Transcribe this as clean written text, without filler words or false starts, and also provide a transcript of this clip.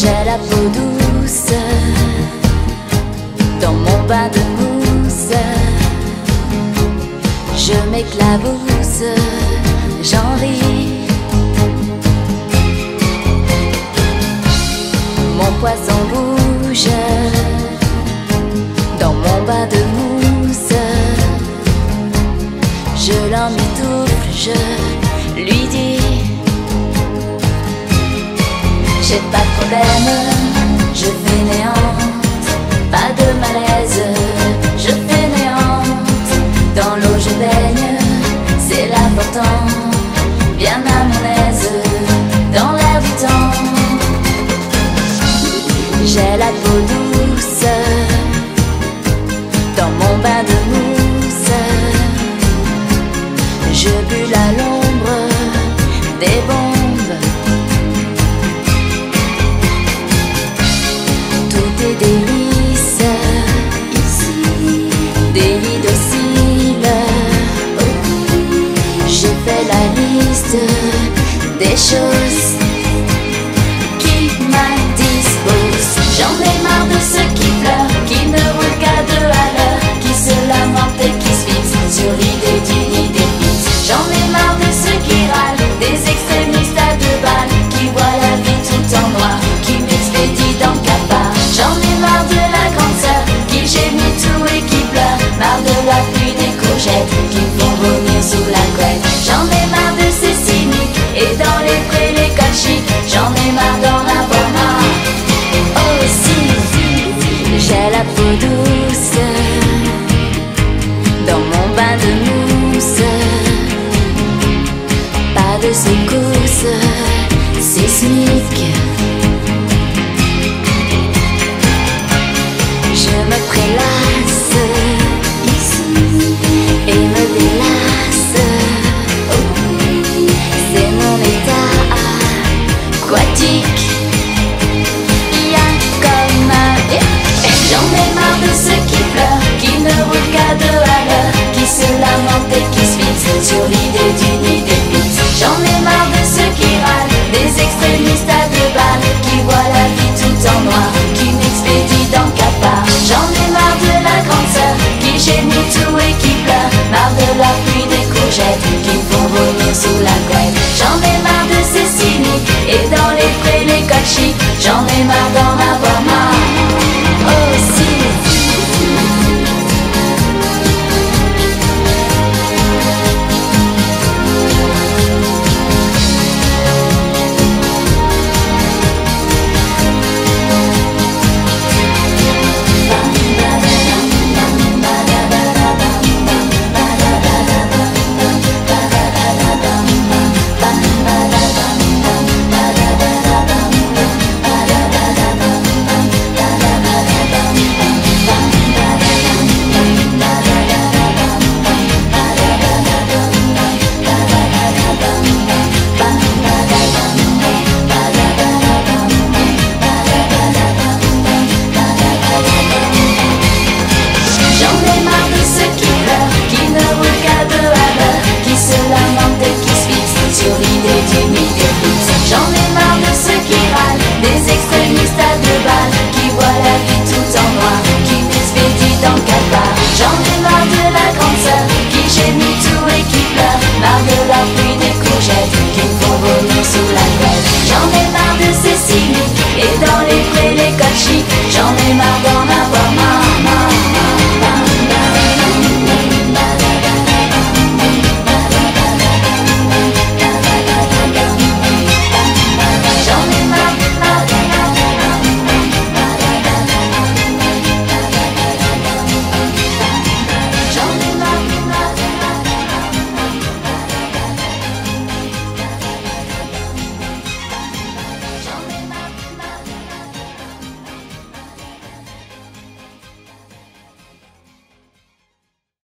J'ai la peau douce dans mon bain de mousse. Je m'éclabousse, j'en ris. Mon poisson bouge dans mon bain de mousse. Je l'emmitoufle, je lui dis: j'ai pas de problème, je fainéante, pas de malaise, je fainéante. Dans l'eau je baigne, c'est l'important, bien à mon aise, dans l'air du temps. J'ai la peau douce dans mon bain de mousse. Je bulle à l'ombre des bombes. Tout est délice ici, délit docile. Je fais la liste des choses qui m'indisposent. J'en ai marre de ceux qui pleurent, qui ne roulent qu'à deux à l'heure, qui se lamentent et qui se fixent sur l'idée d'une idée fixe. J'en ai marre de ceux qui râlent, des extrémistes à deux balles, qui voient la vie tout en noir, qui m'expédient dans le cafard. J'en ai marre de la grande sœur, qui gémit tout et qui pleure, marre de la pluie des courgettes, qui me font vomir sous la couette. J'en ai marre de ces cyniques, et dans les prés les cols chics, j'en ai marre d'en avoir marre. Aussi, j'ai la peau douce dans mon bain de mousse. Pas de secousse sismique. Je me prélasse ici et me délasse. C'est mon état aquatique. J'en ai marre de ceux qui pleurent, qui ne roulent qu'à deux à l'heure, qui se lamentent et qui se fixent sur l'idée d'une idée fixe. J'en ai marre de ceux qui râlent, des extrémistes à deux balles, qui voient la vie tout en noir, qui m'expédient dans le cafard. J'en ai marre de la grande sœur, qui gémit tout et qui pleure, marre de la pluie des courgettes, qui me font vomir sous la couette. J'en ai marre de ces cyniques, et dans les prés les cols chics, j'en ai marre d'en avoir marre. Aussi. Sous la couette, j'en ai marre de ces cyniques, et dans les prés les cols chics.